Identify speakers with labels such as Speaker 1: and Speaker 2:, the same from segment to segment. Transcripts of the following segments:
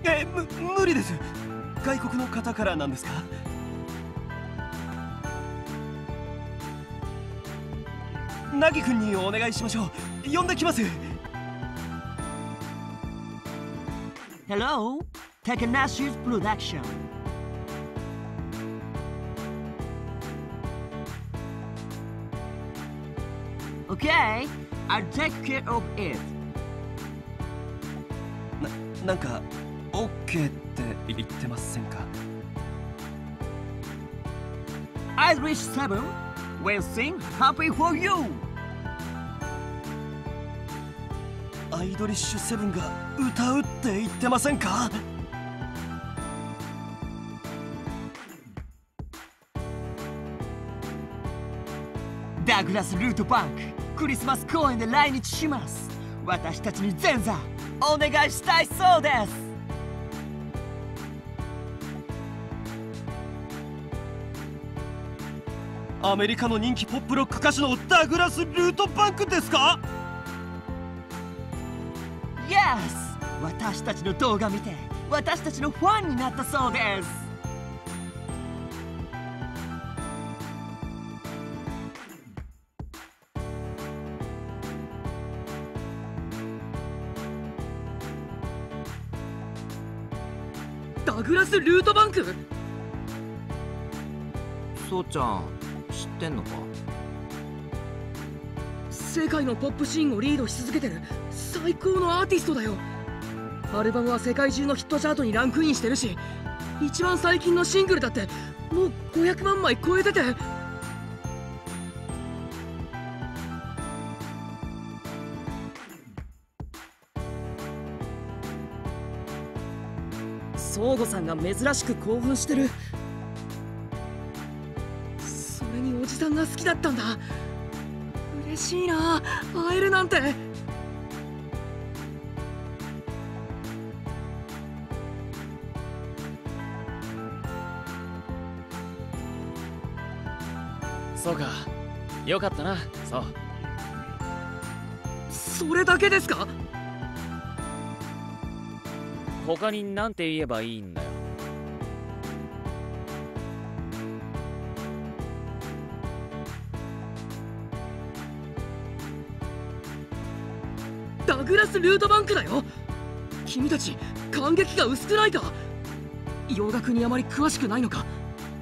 Speaker 1: 無理です。外国の方からなんですか？ナギ君にお願いしましょう。呼んできます。
Speaker 2: Hello, Takanashi's production. Okay, I'll take care of it.
Speaker 1: なんか OK って言ってませんか？
Speaker 2: Irish 7 will sing happy for you.
Speaker 1: アイドリッシュセブンが歌うって言ってませんか？
Speaker 2: ダグラス・ルートバンク、クリスマス公演で来日します。私たちに前座お願いしたいそうです。
Speaker 1: アメリカの人気ポップロック歌手のダグラス・ルートバンクですか？
Speaker 2: Yes! 私たちの動画見て私たちのファンになったそうです。
Speaker 3: ダグラス・ルートバンク？
Speaker 4: そうちゃん知ってんのか？
Speaker 3: 世界のポップシーンをリードし続けてる最高のアーティストだよ。アルバムは世界中のヒットチャートにランクインしてるし、一番最近のシングルだってもう500万枚超えてて。ソーゴさんが珍しく興奮してる。それにおじさんが好きだったんだ。嬉しいな、会えるなんて。
Speaker 5: そうか、よかったな。そう、
Speaker 3: それだけですか？
Speaker 5: 他に何て言えばいいんだよ。
Speaker 3: ダグラス・ルートバンクだよ。君たち感激が薄くないか？洋楽にあまり詳しくないのか？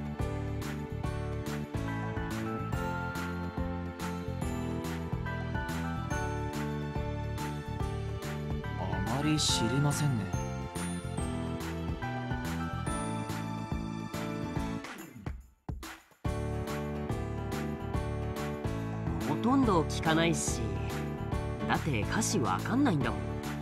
Speaker 4: あまり知りませんね。
Speaker 6: ほとんど聞かないし、だって歌詞わかんないんだもん。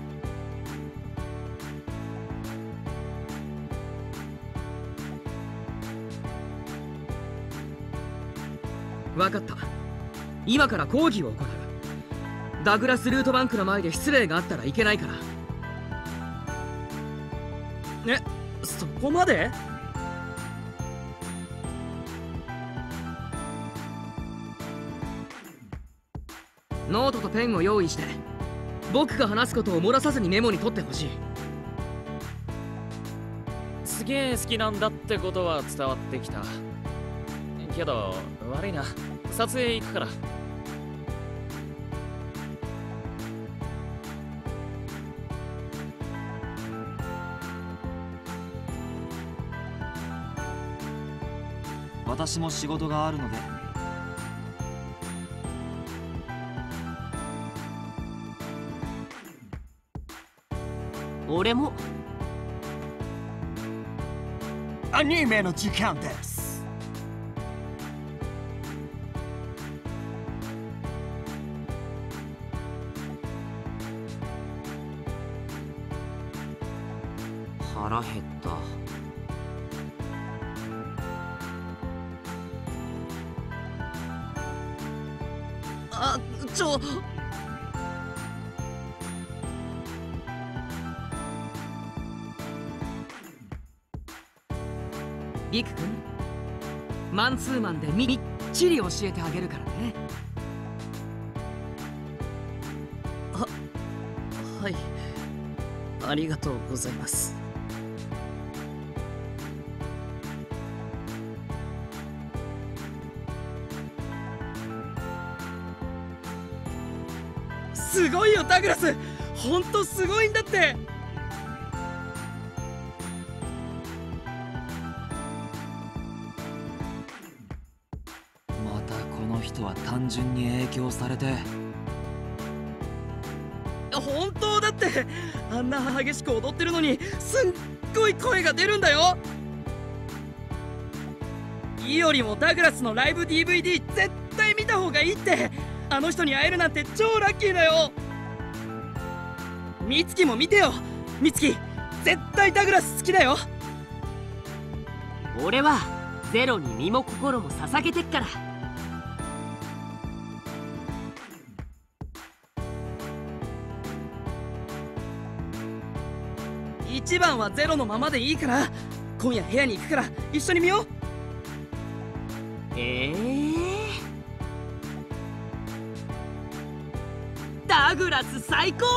Speaker 3: 分かった。今から講義を行う。ダグラス・ルートバンクの前で失礼があったらいけないから。そこまで？ノートとペンを用意して、僕が話すことを漏らさずにメモに取ってほしい。
Speaker 5: すげえ好きなんだってことは伝わってきたけど、悪いな、撮影行くから。
Speaker 4: 私も仕事があるので。
Speaker 6: 俺も。
Speaker 2: アニメの時間です。
Speaker 6: 腹減った。
Speaker 3: あ、リク君、マンツーマンでみっちり教えてあげるからね。
Speaker 7: はい、ありがとうございます。
Speaker 3: すごいよダグラス、ほんとすごいんだって。
Speaker 4: またこの人は単純に影響されて。
Speaker 3: 本当だって、あんな激しく踊ってるのにすっごい声が出るんだよ。イオリもダグラスのライブ DVD 絶対見た方がいいって。あの人に会えるなんて超ラッキーだよ。ミツキも見てよ。ミツキ絶対ダグラス好きだよ。
Speaker 6: 俺はゼロに身も心も捧げてっから。
Speaker 3: 一番はゼロのままでいいから、今夜部屋に行くから一緒に見よう。
Speaker 6: ダグラス最高。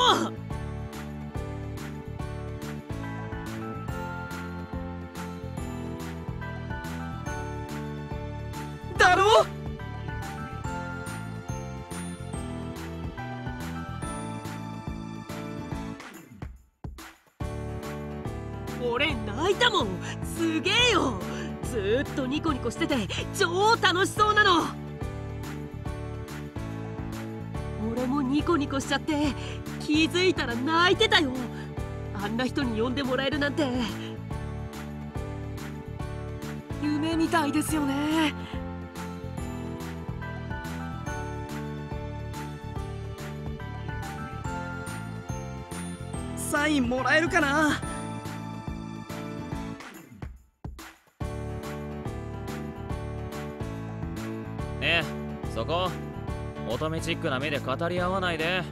Speaker 3: だろ。
Speaker 6: 俺泣いたもん。すげえよ。ずーっとニコニコしてて超楽しそうなの。俺もニコニコしちゃって気づいたら泣いてたよ。あんな人に呼んでもらえるなんて
Speaker 3: 夢みたいですよね。サインもらえるかな。
Speaker 5: ねえ、そこ乙女チックな目で語り合わないで。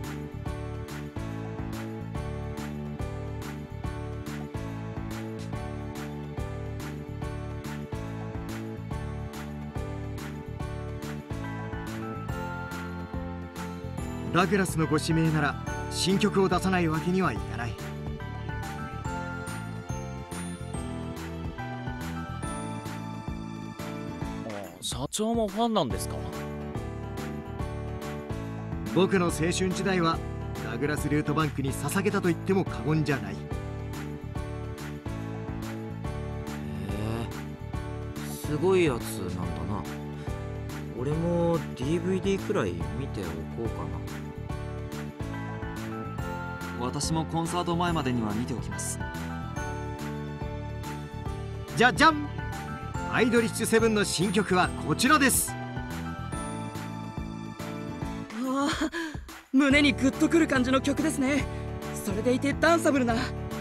Speaker 1: ダグラスのご指名なら新曲を出さないわけにはいかない。
Speaker 5: 社長もファンなんですか？
Speaker 1: 僕の青春時代はダグラス・ルートバンクに捧げたと言っても過言じゃない。
Speaker 4: すごいやつなんだな。俺も DVD くらい見ておこうかな。私もコンサート前までには見ておきます。
Speaker 1: じゃじゃん、アイドリッシュセブンの新曲はこちらです。
Speaker 3: ああ、胸にグッとくる感じの曲ですね。それでいてダンサブルな。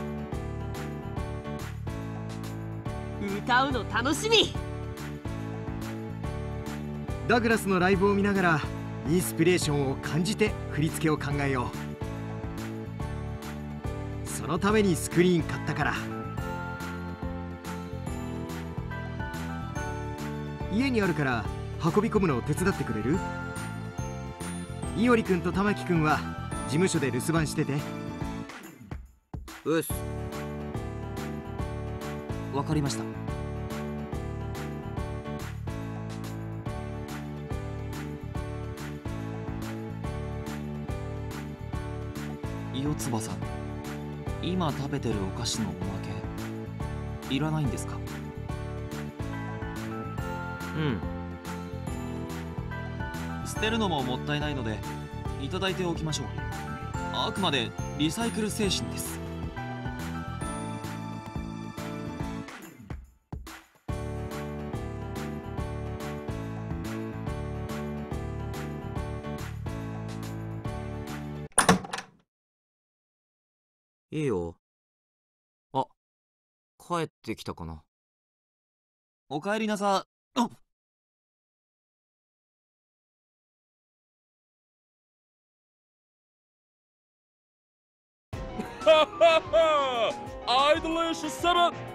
Speaker 6: 歌うの楽しみ。
Speaker 1: ダグラスのライブを見ながらインスピレーションを感じて振り付けを考えよう。そのためにスクリーン買ったから。家にあるから運び込むのを手伝ってくれる？いおりくんと玉木くんは事務所で留守番してて。
Speaker 4: うっす。わかりました。伊予翼さん、今食べてるお菓子のおまけいらないんですか？うん。捨てるのももったいないのでいただいておきましょう。あくまでリサイクル精神です。いいよ。あ、帰ってきたかな。おかえりなさ。あ、
Speaker 5: アイドリッシュセブン